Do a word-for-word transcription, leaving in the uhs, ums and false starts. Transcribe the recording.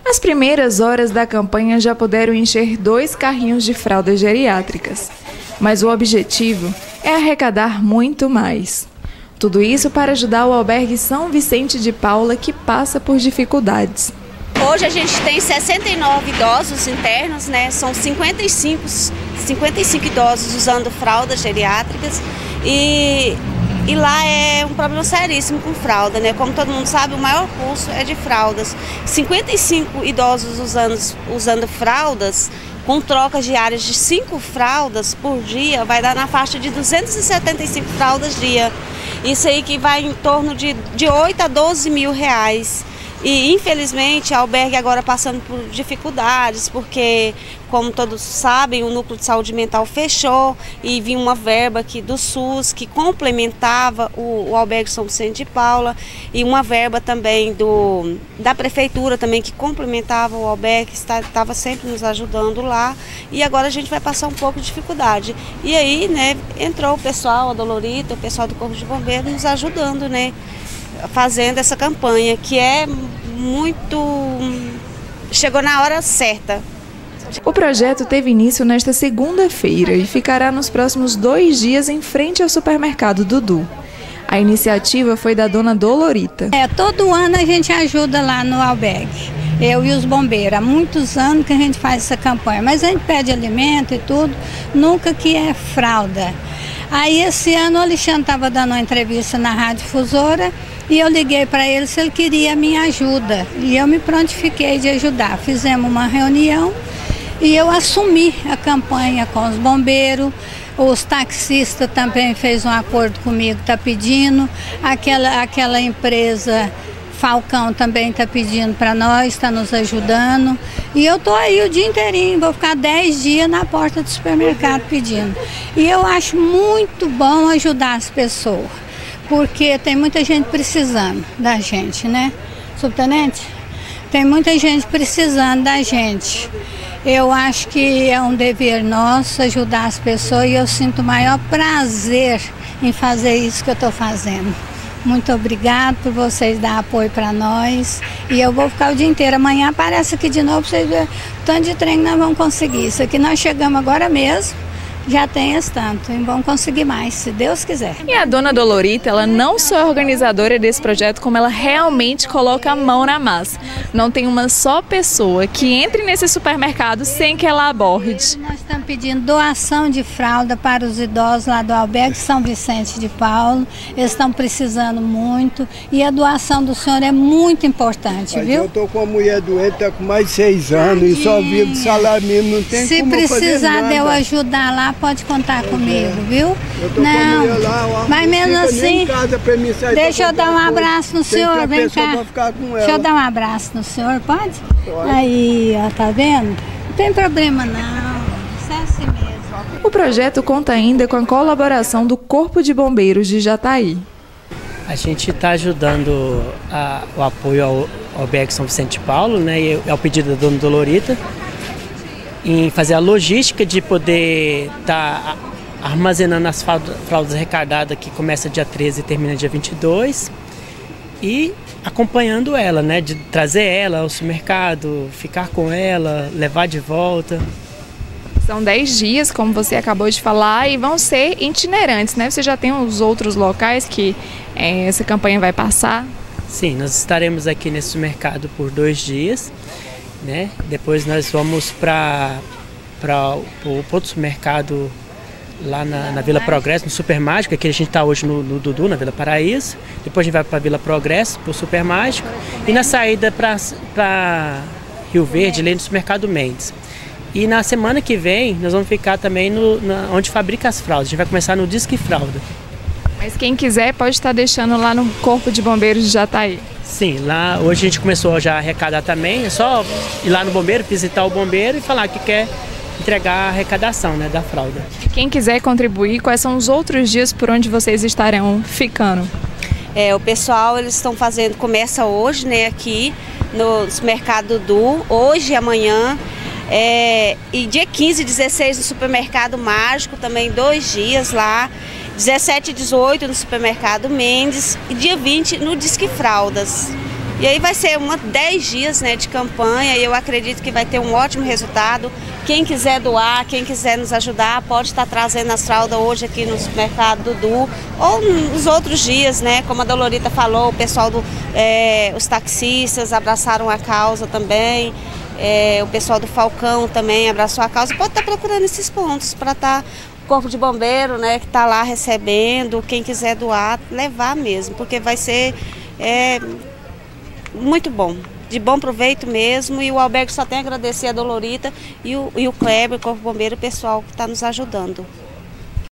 As primeiras horas da campanha já puderam encher dois carrinhos de fraldas geriátricas, mas o objetivo é arrecadar muito mais. Tudo isso para ajudar o albergue São Vicente de Paula, que passa por dificuldades. Hoje a gente tem sessenta e nove idosos internos, né? São cinquenta e cinco, cinquenta e cinco idosos usando fraldas geriátricas e, e lá é um problema seríssimo com fralda, né? Como todo mundo sabe, o maior custo é de fraldas. cinquenta e cinco idosos usando, usando fraldas, com trocas diárias de cinco fraldas por dia, vai dar na faixa de duzentas e setenta e cinco fraldas dia. Isso aí que vai em torno de, de oito a doze mil reais. E infelizmente a albergue agora passando por dificuldades, porque como todos sabem, o núcleo de saúde mental fechou e vinha uma verba aqui do SUS que complementava o, o albergue São Vicente de Paula e uma verba também do, da prefeitura também que complementava o albergue, que estava sempre nos ajudando lá, e agora a gente vai passar um pouco de dificuldade. E aí, né, entrou o pessoal, a Dolorita, o pessoal do Corpo de Bombeiros nos ajudando, né, fazendo essa campanha, que é muito... chegou na hora certa. O projeto teve início nesta segunda-feira e ficará nos próximos dois dias em frente ao supermercado Dudu. A iniciativa foi da dona Dolorita. É, todo ano a gente ajuda lá no albergue, eu e os bombeiros. Há muitos anos que a gente faz essa campanha, mas a gente pede alimento e tudo, nunca que é fralda. Aí esse ano o Alexandre estava dando uma entrevista na Rádio Difusora e eu liguei para ele se ele queria a minha ajuda. E eu me prontifiquei de ajudar. Fizemos uma reunião e eu assumi a campanha com os bombeiros. Os taxistas também fez um acordo comigo, está pedindo. Aquela, aquela empresa Falcão também está pedindo para nós, está nos ajudando. E eu estou aí o dia inteirinho, vou ficar dez dias na porta do supermercado pedindo. E eu acho muito bom ajudar as pessoas, porque tem muita gente precisando da gente, né, subtenente? Tem muita gente precisando da gente. Eu acho que é um dever nosso ajudar as pessoas e eu sinto o maior prazer em fazer isso que eu estou fazendo. Muito obrigado por vocês dar apoio para nós. E eu vou ficar o dia inteiro. Amanhã aparece aqui de novo para vocês verem o tanto de trem que nós vamos conseguir. Isso aqui nós chegamos agora mesmo. Já tem esse tanto e vão conseguir mais, se Deus quiser. E a dona Dolorita, ela não só é organizadora desse projeto, como ela realmente coloca a mão na massa. Não tem uma só pessoa que entre nesse supermercado sem que ela aborde. Nós estamos pedindo doação de fralda para os idosos lá do albergue São Vicente de Paula. Eles estão precisando muito e a doação do senhor é muito importante, Mas viu? eu estou com uma mulher doente, está com mais de seis anos e só vivo de salário mínimo, não tem Se como fazer precisar nada. de eu ajudar lá, pode contar comigo, viu? Eu tô Não, com a mulher lá, ó, mas não mesmo fica nem em assim, casa pra mim sair deixa pra eu dar um comprar abraço no coisa. Tem senhor, que vem pessoa cá. pra ficar com Deixa eu ela. dar um abraço no senhor, pode? Pode. Aí, ó, tá vendo? Não tem problema não, isso é assim mesmo. O projeto conta ainda com a colaboração do Corpo de Bombeiros de Jataí. A gente está ajudando a, o apoio ao albergue São Vicente de Paula, né, e é o pedido da dona Dolorita, em fazer a logística de poder estar tá armazenando as fraldas arrecadadas, que começa dia treze e termina dia vinte e dois, e acompanhando ela, né, de trazer ela ao supermercado, ficar com ela, levar de volta. São dez dias, como você acabou de falar, e vão ser itinerantes, né? Você já tem os outros locais que é, essa campanha vai passar? Sim, nós estaremos aqui nesse supermercado por dois dias, né? Depois nós vamos para o outro supermercado lá na, na Vila Progresso, no Super Mágico. Aqui a gente está hoje no, no Dudu, na Vila Paraíso. Depois a gente vai para a Vila Progresso, para o Super Mágico. E na saída para Rio Verde, ali no Supermercado Mendes. E na semana que vem nós vamos ficar também no, na, onde fabrica as fraldas. A gente vai começar no Disque Fralda. Mas quem quiser pode estar deixando lá no Corpo de Bombeiros de Jataí. Sim, lá hoje a gente começou já a arrecadar também. É só ir lá no bombeiro, visitar o bombeiro e falar que quer entregar a arrecadação, né, da fralda. Quem quiser contribuir, quais são os outros dias por onde vocês estarão ficando? É, o pessoal, eles estão fazendo, começa hoje, né, aqui no supermercado Dudu, hoje e amanhã. É, e dia quinze e dezesseis no Supermercado Mágico, também dois dias lá. dezessete e dezoito no Supermercado Mendes e dia vinte no Disque Fraldas. E aí vai ser uma dez dias, né, de campanha e eu acredito que vai ter um ótimo resultado. Quem quiser doar, quem quiser nos ajudar, pode estar trazendo as fraldas hoje aqui no supermercado Dudu ou nos outros dias, né? Como a Dolorita falou, o pessoal, do, é, os taxistas abraçaram a causa também, é, o pessoal do Falcão também abraçou a causa. Pode estar procurando esses pontos para estar o Corpo de Bombeiro, né, que está lá recebendo, quem quiser doar, levar mesmo, porque vai ser... É, muito bom, de bom proveito mesmo, e o albergue só tem a agradecer a Dolorita e o, e o Kleber, o Corpo Bombeiro, o pessoal que está nos ajudando.